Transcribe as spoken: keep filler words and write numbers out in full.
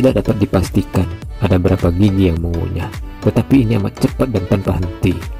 Tidak dapat dipastikan ada berapa gigi yang mengunyah, tetapi ini amat cepat dan tanpa henti.